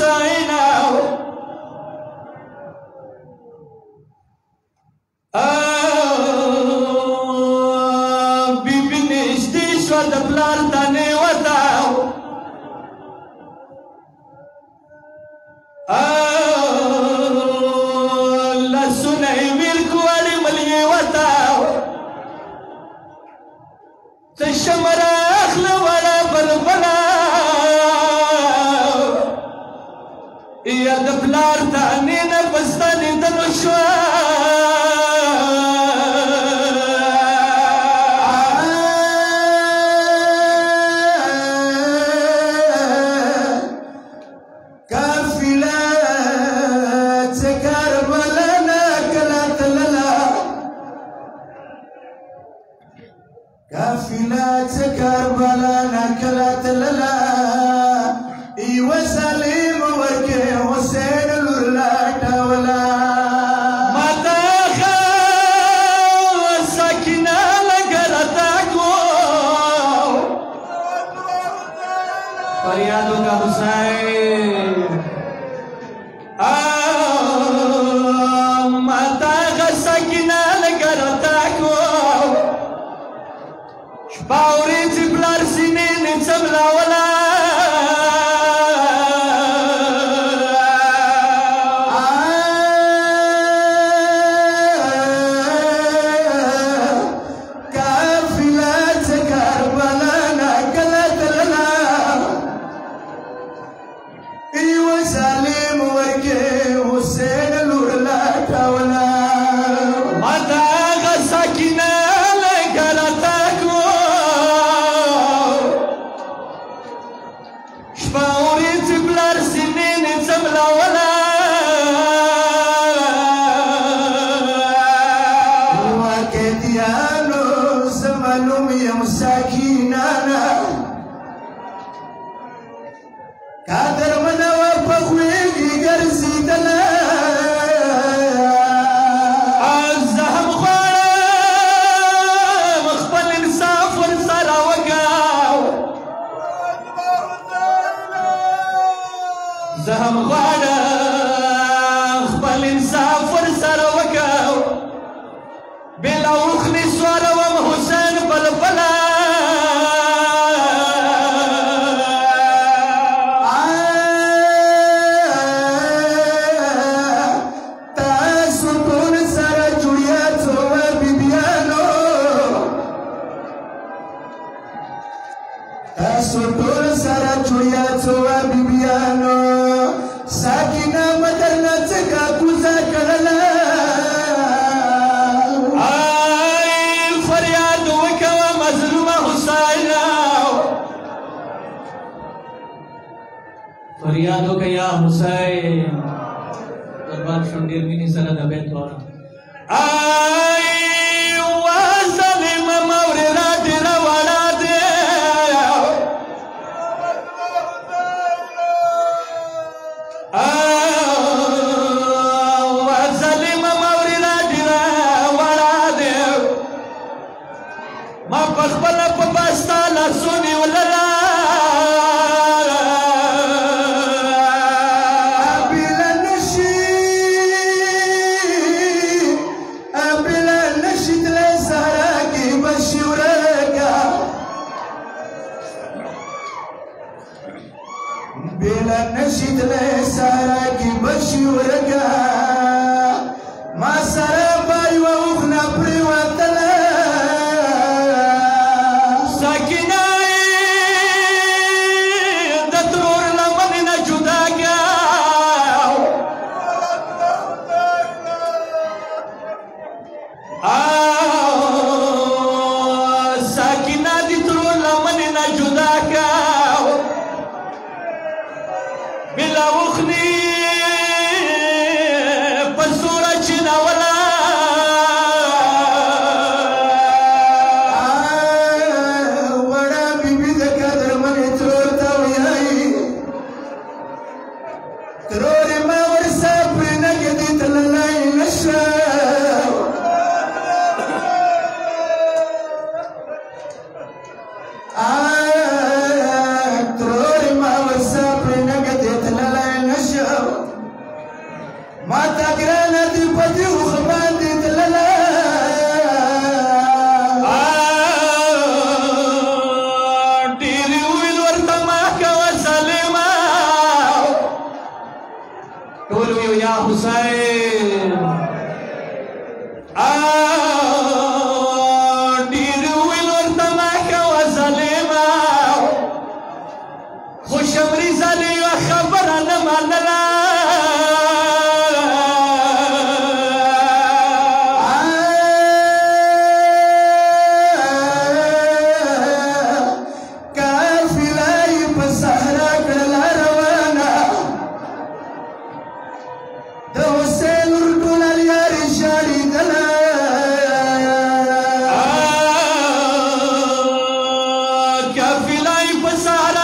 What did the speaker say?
حسینا بی بی نشتی شو د پلار تنې وتا لاسونه یې ملک وړې ملې وتا ته شمره اخله وړه بلبله یا د پلار تنې نه بستنېدلو شوه قافلة كربلاء نكلت للا وسليم وركي حسين لولا دولا ما تاخا ساكنة لقرتاكو فريادو کا حسين ما تاخا ساكنة لقرتاكو باوري چې پلار سینې نه څملاوله قافله کربلا نکله تلله وسلیم ورکې حسین لور لټوله ما ته هغه ساکینه قادر منو په خوږی ګرځیدله زه هم غواړم خپل انصاف ورسره وکړم زه هم غواړم خپل انصاف ورسره وکړم بېله وخلي سوالوم حسین بلبله ټول سره جوړیا څو بیبیانو ساکینه مدرنه څنګه کوزه کړله فریاد وکړه مظلومه حسینا فریاد وکړه یا حسین دربار شونډیر مینې سره د بیت واره ظالمه مورې را ډېره وړه دی ظالمه مورې را ډېره وړه دی ما په خپله په بسته لاسونې ولله بلا نشید له سارا کی بشي ورګه ما سره پای و خنا پر وتل ساکینه د تور لمن نه جداګه ساکینه د تور لمن نه جداګه بلا وخني پسوره چناولا حسین ډیر ویل ورته ما کوه ظالمه خو شمري ظالمه خبره نه منله Sahara